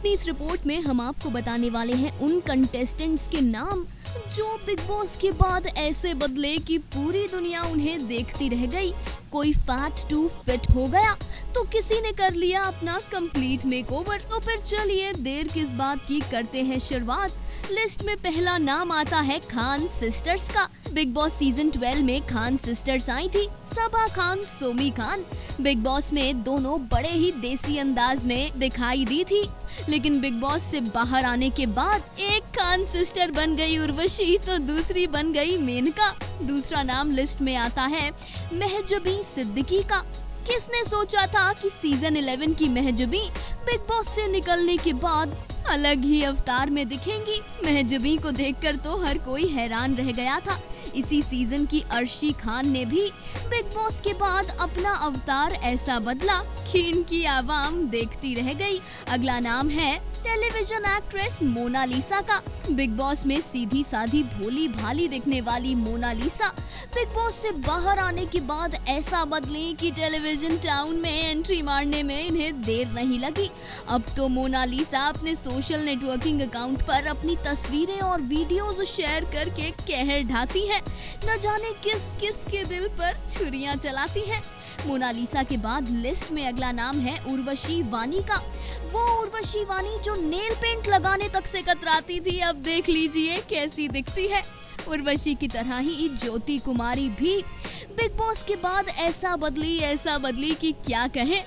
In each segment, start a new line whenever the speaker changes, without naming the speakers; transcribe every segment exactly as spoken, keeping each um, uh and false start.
अपनी इस रिपोर्ट में हम आपको बताने वाले हैं उन कंटेस्टेंट्स के नाम जो बिग बॉस के बाद ऐसे बदले कि पूरी दुनिया उन्हें देखती रह गई। कोई फैट टू फिट हो गया तो किसी ने कर लिया अपना कंप्लीट मेकओवर। तो फिर चलिए देर किस बात की, करते हैं शुरुआत। लिस्ट में पहला नाम आता है खान सिस्टर्स का। बिग बॉस सीजन ट्वेल्व में खान सिस्टर्स आई थी, सबा खान, सोमी खान। बिग बॉस में दोनों बड़े ही देसी अंदाज में दिखाई दी थी, लेकिन बिग बॉस से बाहर आने के बाद एक खान सिस्टर बन गई उर्वशी तो दूसरी बन गई मेनका। दूसरा नाम लिस्ट में आता है महजबी सिद्दीकी का। किसने सोचा था कि सीजन इलेवन की महजबी बिग बॉस से निकलने के बाद अलग ही अवतार में दिखेंगी। महजबी को देखकर तो हर कोई हैरान रह गया था। इसी सीजन की अर्शी खान ने भी बिग बॉस के बाद अपना अवतार ऐसा बदला कि इनकी आवाम देखती रह गई। अगला नाम है टेलीविजन एक्ट्रेस मोनालिसा का। बिग बॉस में सीधी साधी भोली भाली दिखने वाली मोनालिसा बिग बॉस से बाहर आने के बाद ऐसा बदली कि टेलीविजन टाउन में एंट्री मारने में इन्हें देर नहीं लगी। अब तो मोनालिसा अपने सोशल नेटवर्किंग अकाउंट पर अपनी तस्वीरें और वीडियोस शेयर करके कहर ढाती है। न जाने किस किस के दिल पर छुरियां चलाती है। मोनालिसा के बाद लिस्ट में अगला नाम है उर्वशी वानी का। वो उर्वशी वानी जो नेल पेंट लगाने तक से कतराती थी, अब देख लीजिए कैसी दिखती है। उर्वशी की तरह ही ज्योति कुमारी भी बिग बॉस के बाद ऐसा बदली ऐसा बदली कि क्या कहें।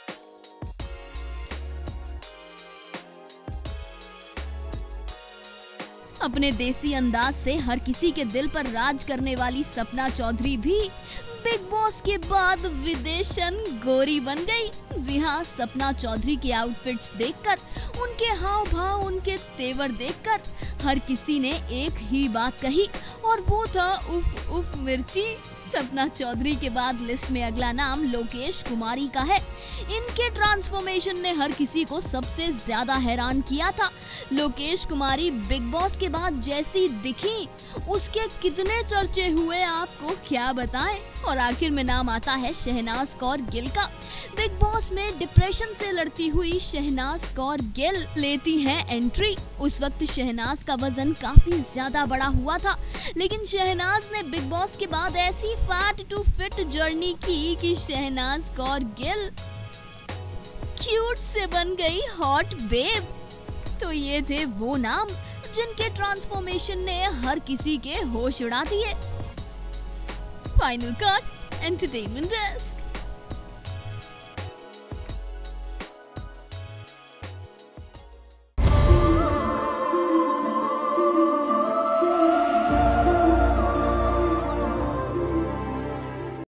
अपने देसी अंदाज से हर किसी के दिल पर राज करने वाली सपना चौधरी भी बिग बॉस के बाद विदेशन गोरी बन गई। जी हाँ, सपना चौधरी के आउटफिट्स देखकर, उनके हाव भाव, उनके तेवर देखकर हर किसी ने एक ही बात कही और वो था उफ उफ मिर्ची। सपना चौधरी के बाद लिस्ट में अगला नाम लोकेश कुमारी का है। इनके ट्रांसफॉर्मेशन ने हर किसी को सबसे ज्यादा हैरान किया था। लोकेश कुमारी बिग बॉस के बाद जैसी दिखी उसके कितने चर्चे हुए आपको क्या बताएं। और आखिर में नाम आता है शहनाज कौर गिल का। बिग बॉस में डिप्रेशन से लड़ती हुई शहनाज कौर गिल लेती है एंट्री। उस वक्त शहनाज का वजन काफी ज्यादा बड़ा हुआ था, लेकिन शहनाज ने बिग बॉस के बाद ऐसी फैट टू फिट जर्नी की कि शहनाज कौर गिल क्यूट से बन गई हॉट बेब। तो ये थे वो नाम जिनके ट्रांसफॉर्मेशन ने हर किसी के होश उड़ा दिए। Final cut entertainment desk.